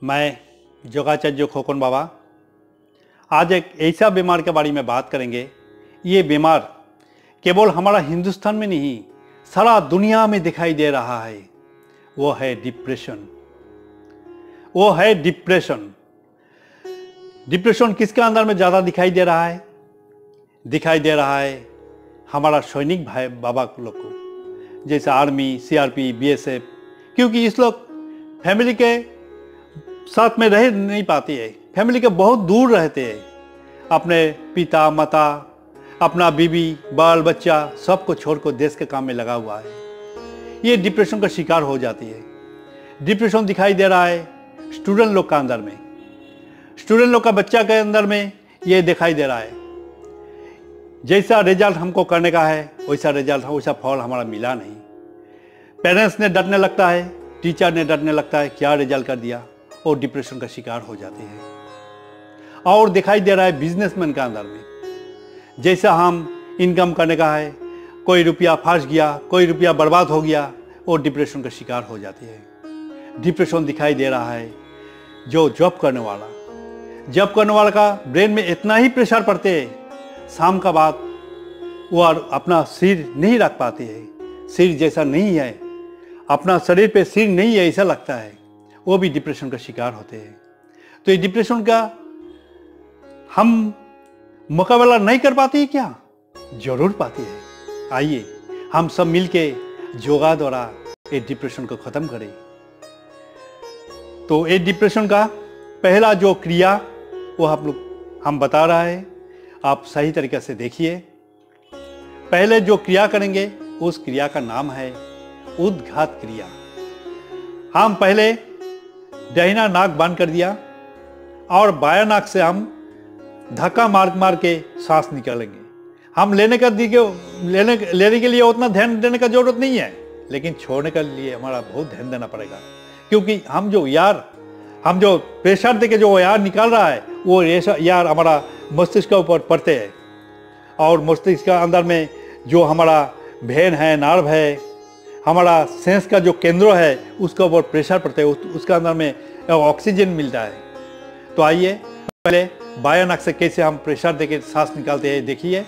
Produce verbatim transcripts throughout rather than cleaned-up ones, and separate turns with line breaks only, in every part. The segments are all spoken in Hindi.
मैं योगाचार्य खोकन बाबा आज एक ऐसा बीमार के बारे में बात करेंगे। ये बीमार केवल हमारा हिंदुस्तान में नहीं, सारा दुनिया में दिखाई दे रहा है। वो है डिप्रेशन। वो है डिप्रेशन। डिप्रेशन किसके अंदर में ज़्यादा दिखाई दे रहा है? दिखाई दे रहा है हमारा सैनिक भाई बाबा लोग को, जैसे आर्मी, सीआरपी, बीएसएफ, क्योंकि इस लोग फैमिली के साथ में रह नहीं पाती है, फैमिली के बहुत दूर रहते हैं। अपने पिता माता, अपना बीवी, बाल बच्चा सबको छोड़कर देश के काम में लगा हुआ है। ये डिप्रेशन का शिकार हो जाती है। डिप्रेशन दिखाई दे रहा है स्टूडेंट लोग का अंदर में, स्टूडेंट लोग का बच्चा के अंदर में ये दिखाई दे रहा है। जैसा रिजल्ट हमको करने का है वैसा रिजल्ट वैसा फल हमारा मिला नहीं। पेरेंट्स ने डरने लगता है, टीचर ने डरने लगता है, क्या रिजल्ट कर दिया, और डिप्रेशन का शिकार हो जाते हैं। और दिखाई दे रहा है बिजनेसमैन का अंदर में, जैसा हम इनकम करने का है, कोई रुपया फंस गया, कोई रुपया बर्बाद हो गया, और डिप्रेशन का शिकार हो जाती है। डिप्रेशन दिखाई दे रहा है जो जॉब करने वाला, जॉब करने वाला का ब्रेन में इतना ही प्रेशर पड़ते है, शाम का बाद वो अपना सिर नहीं रख पाते है, सिर जैसा नहीं है, अपना शरीर पे सिर नहीं है ऐसा लगता है, वो भी डिप्रेशन का शिकार होते हैं। तो ये डिप्रेशन का हम मुकाबला नहीं कर पाते हैं क्या? जरूर पाते हैं। आइए हम सब मिलके योगा द्वारा ये डिप्रेशन को खत्म करें। तो ये डिप्रेशन का पहला जो क्रिया वो हम लोग हम बता रहा है, आप सही तरीके से देखिए। पहले जो क्रिया करेंगे उस क्रिया का नाम है उद्घात क्रिया। हम पहले दाहिना नाक बंद कर दिया और बायां नाक से हम धक्का मार मार के सांस निकालेंगे। हम लेने का दी के लेने लेने के लिए उतना ध्यान देने का जरूरत नहीं है, लेकिन छोड़ने के लिए हमारा बहुत ध्यान देना पड़ेगा, क्योंकि हम जो यार हम जो प्रेशर देके जो यार निकाल रहा है वो यार हमारा मस्तिष्क के ऊपर पड़ते हैं, और मस्तिष्क के अंदर में जो हमारा भेन है, नर्व है, हमारा सेंस का जो केंद्र है उसके ऊपर प्रेशर पड़ता है, उसके अंदर में ऑक्सीजन मिलता है। तो आइए पहले बायां नाक से कैसे हम प्रेशर देके सांस निकालते हैं देखिए।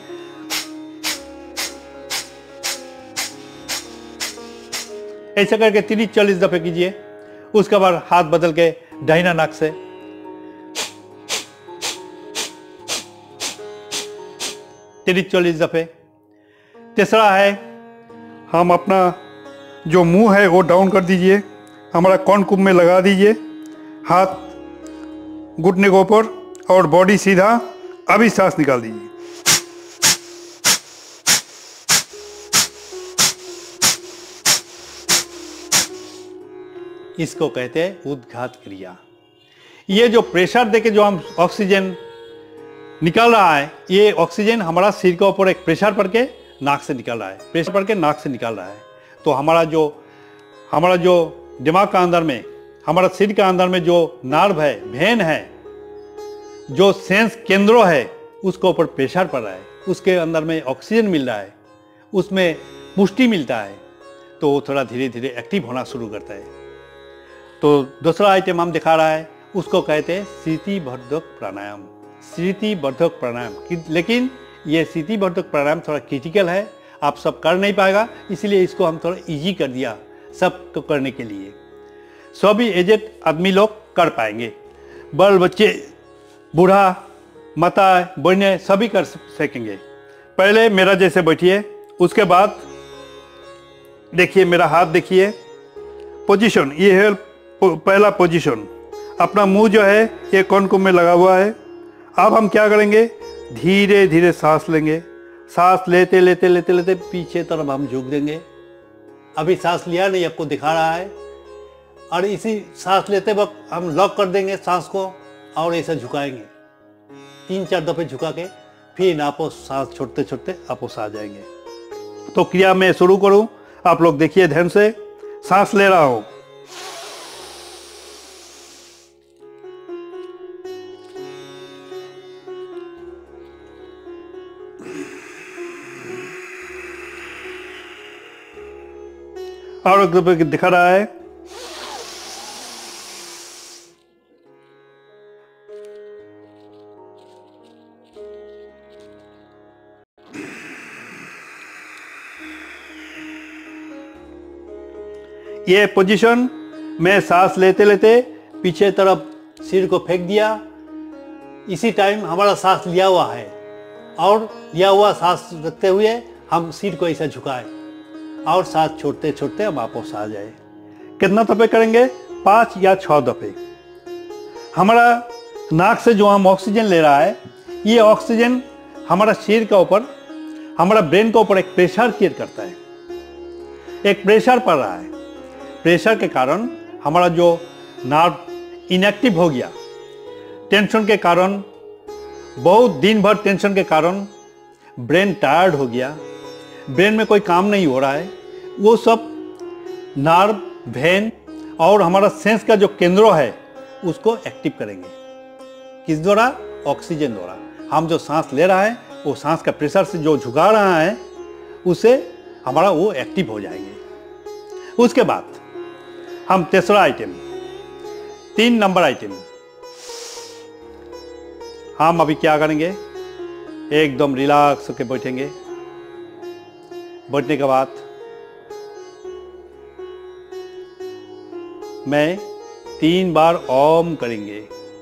ऐसा करके तीस चालीस दफे कीजिए। उसके बाद हाथ बदल के दाहिना नाक से तीस चालीस दफे। तीसरा है हम अपना जो मुंह है वो डाउन कर दीजिए, हमारा कौन कुंभ में लगा दीजिए, हाथ घुटने के ऊपर और बॉडी सीधा। अभी सांस निकाल दीजिए। इसको कहते हैं उद्घात क्रिया। ये जो प्रेशर देके जो हम ऑक्सीजन निकाल रहा है, ये ऑक्सीजन हमारा सिर के ऊपर एक प्रेशर पड़ के नाक से निकल रहा है, प्रेशर पड़ के नाक से निकल रहा है। तो हमारा जो हमारा जो दिमाग का अंदर में, हमारा सिर के अंदर में जो नर्व है, भेन है, जो सेंस केंद्र है, उसके ऊपर प्रेशर पड़ रहा है, उसके अंदर में ऑक्सीजन मिल रहा है, उसमें पुष्टि मिलता है, तो वो थोड़ा धीरे धीरे एक्टिव होना शुरू करता है। तो दूसरा आइटम हम दिखा रहा है, उसको कहते हैं स्थितिवर्धक प्राणायाम। स्थितिवर्धक प्राणायाम, लेकिन ये स्थितिवर्धक प्राणायाम थोड़ा क्रिटिकल है, आप सब कर नहीं पाएगा, इसलिए इसको हम थोड़ा इजी कर दिया सबको करने के लिए। सभी एजेड आदमी लोग कर पाएंगे, बल बच्चे, बूढ़ा, माता, बहने सभी कर सकेंगे। पहले मेरा जैसे बैठिए, उसके बाद देखिए मेरा हाथ देखिए, पोजीशन ये है पहला पोजीशन। अपना मुंह जो है ये कौन कुंभ में लगा हुआ है। अब हम क्या करेंगे, धीरे धीरे सांस लेंगे। सांस लेते लेते लेते लेते पीछे तरफ हम झुक देंगे। अभी सांस लिया नहीं, आपको दिखा रहा है, और इसी सांस लेते वक्त हम लॉक कर देंगे सांस को और ऐसा झुकाएंगे। तीन चार दफे झुका के फिर आपो सांस छोड़ते छोड़ते आपस आ जाएंगे। तो क्रिया में शुरू करूं, आप लोग देखिए ध्यान से। सांस ले रहा हूं, और एक दफे दिखा रहा है, ये पोजीशन में सांस लेते लेते पीछे तरफ सिर को फेंक दिया। इसी टाइम हमारा सांस लिया हुआ है और लिया हुआ सांस रखते हुए हम सिर को ऐसा झुकाए और सांस छोड़ते छोड़ते हम वापस आ जाए। कितना दफे करेंगे? पाँच या छः दफे। हमारा नाक से जो हम ऑक्सीजन ले रहा है, ये ऑक्सीजन हमारा सिर के ऊपर, हमारा ब्रेन के ऊपर एक प्रेशर क्रिएट करता है। एक प्रेशर पड़ रहा है। प्रेशर के कारण हमारा जो नर्व इनएक्टिव हो गया, टेंशन के कारण, बहुत दिन भर टेंशन के कारण ब्रेन टायर्ड हो गया, ब्रेन में कोई काम नहीं हो रहा है, वो सब नर्व, वेन और हमारा सेंस का जो केंद्र है उसको एक्टिव करेंगे। किस द्वारा? ऑक्सीजन द्वारा। हम जो सांस ले रहा है, वो सांस का प्रेशर से जो झुका रहा है, उससे हमारा वो एक्टिव हो जाएंगे। उसके बाद हम तीसरा आइटम, तीन नंबर आइटम, हम अभी क्या करेंगे? एकदम रिलैक्स होकर बैठेंगे। बैठने के बाद मैं तीन बार ओम करेंगे।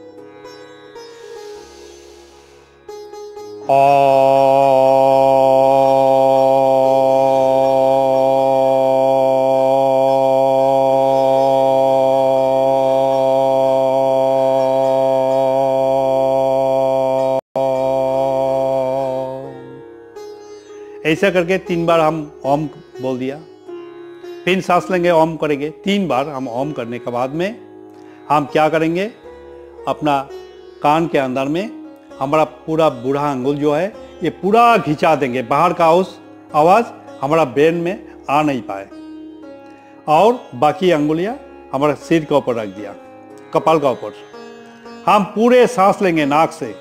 ऐसा करके तीन बार हम ओम बोल दिया। फिर सांस लेंगे, ओम करेंगे। तीन बार हम ओम करने के बाद में हम क्या करेंगे? अपना कान के अंदर में हमारा पूरा बूढ़ा अंगुल जो है, ये पूरा खिंचा देंगे। बाहर का उस आवाज़ हमारा ब्रेन में आ नहीं पाए। और बाकी अंगुलियां हमारा सिर के ऊपर रख दिया, कपाल का ऊपर। हम पूरे सांस लेंगे नाक से।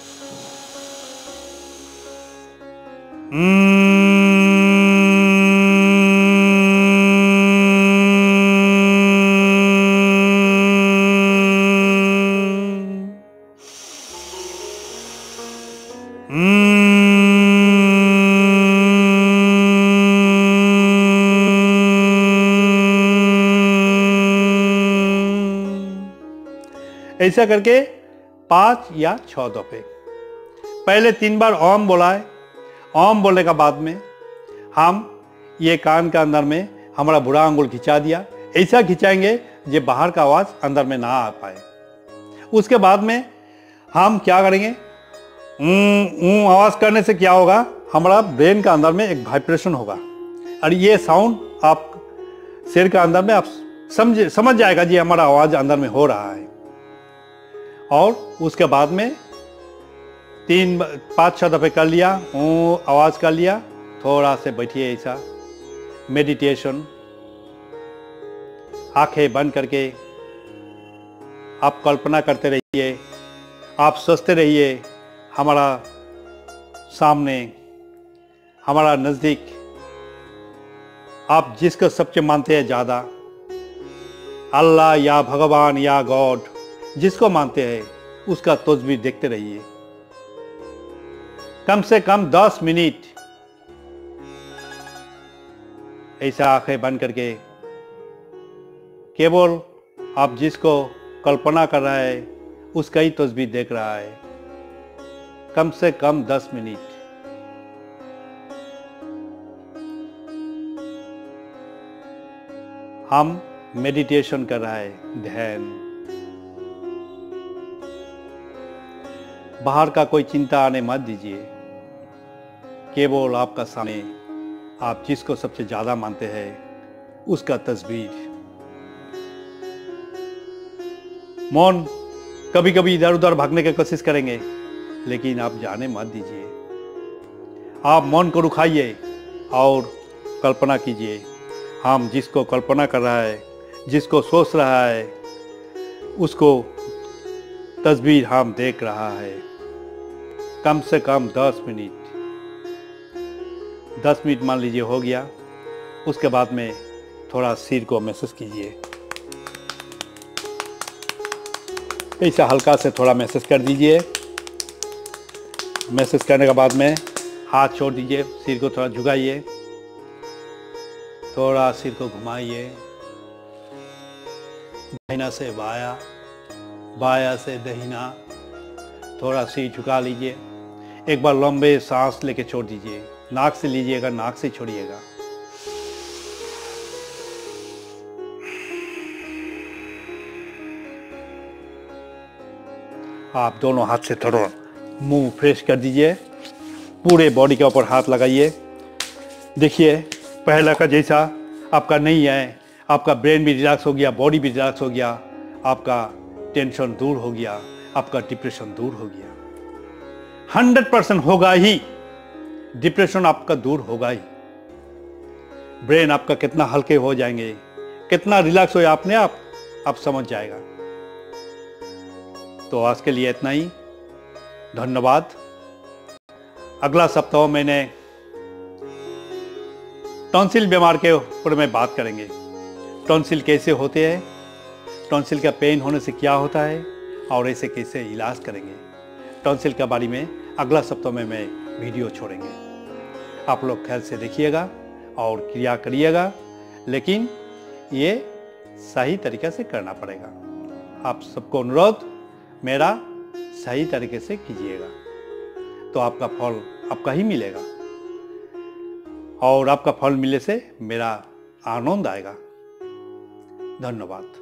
ऐसा करके पांच या छह दफे। पहले तीन बार ओम बोला है। ओम बोलने के बाद में हम ये कान के अंदर में हमारा बुरा अंगुल खिंचा दिया। ऐसा खिंचाएंगे जो बाहर का आवाज़ अंदर में ना आ पाए। उसके बाद में हम क्या करेंगे? ऊँ आवाज़ करने से क्या होगा? हमारा ब्रेन का अंदर में एक वाइब्रेशन होगा और ये साउंड आप सिर के अंदर में आप समझ समझ जाएगा जी हमारा आवाज़ अंदर में हो रहा है। और उसके बाद में तीन पाँच छः दफ़े कर लिया, ऊँ आवाज़ कर लिया, थोड़ा से बैठिए ऐसा मेडिटेशन, आंखें बंद करके आप कल्पना करते रहिए, आप सोचते रहिए हमारा सामने, हमारा नज़दीक, आप जिसको सबसे मानते हैं ज़्यादा, अल्लाह या भगवान या गॉड, जिसको मानते हैं उसका तस्वीर देखते रहिए। कम से कम दस मिनट ऐसा आंखें बंद करके केवल आप जिसको कल्पना कर रहा है उसका ही तस्वीर देख रहा है। कम से कम दस मिनट। हम मेडिटेशन कर रहा है, ध्यान। बाहर का कोई चिंता आने मत दीजिए, केवल आपका सामने आप जिसको सबसे ज़्यादा मानते हैं उसका तस्वीर। मौन कभी कभी इधर उधर भागने की कोशिश करेंगे, लेकिन आप जाने मत दीजिए। आप मौन को रुकाइए और कल्पना कीजिए, हम जिसको कल्पना कर रहा है, जिसको सोच रहा है, उसको तस्वीर हम देख रहा है। कम से कम दस मिनट दस मिनट मान लीजिए हो गया। उसके बाद में थोड़ा सिर को मैसेज कीजिए, ऐसा हल्का से थोड़ा मैसेज कर दीजिए। मैसेज करने के बाद में हाथ छोड़ दीजिए, सिर को थोड़ा झुकाइए, थोड़ा सिर को घुमाइए, दाहिना से बाया, बाया से दहिना। थोड़ा सिर झुका लीजिए। एक बार लंबे सांस लेके छोड़ दीजिए। नाक से लीजिएगा, नाक से छोड़िएगा। आप दोनों हाथ से थोड़ा मुंह फ्रेश कर दीजिए। पूरे बॉडी के ऊपर हाथ लगाइए। देखिए पहला का जैसा आपका नहीं है। आपका ब्रेन भी रिलैक्स हो गया, बॉडी भी रिलैक्स हो गया, आपका टेंशन दूर हो गया, आपका डिप्रेशन दूर हो गया। हंड्रेड परसेंट होगा ही, डिप्रेशन आपका दूर होगा ही। ब्रेन आपका कितना हल्के हो जाएंगे, कितना रिलैक्स हो अपने आप आप समझ जाएगा। तो आज के लिए इतना ही। धन्यवाद। अगला सप्ताह मैंने टॉन्सिल बीमार के ऊपर में बात करेंगे। टॉन्सिल कैसे होते हैं, टॉन्सिल का पेन होने से क्या होता है और ऐसे कैसे इलाज करेंगे। टॉन्सिल के बारे में अगला सप्ताह में मैं वीडियो छोड़ेंगे। आप लोग ख्याल से देखिएगा और क्रिया करिएगा, लेकिन ये सही तरीके से करना पड़ेगा। आप सबको अनुरोध, मेरा सही तरीके से कीजिएगा तो आपका फल आपका ही मिलेगा और आपका फल मिलने से मेरा आनंद आएगा। धन्यवाद।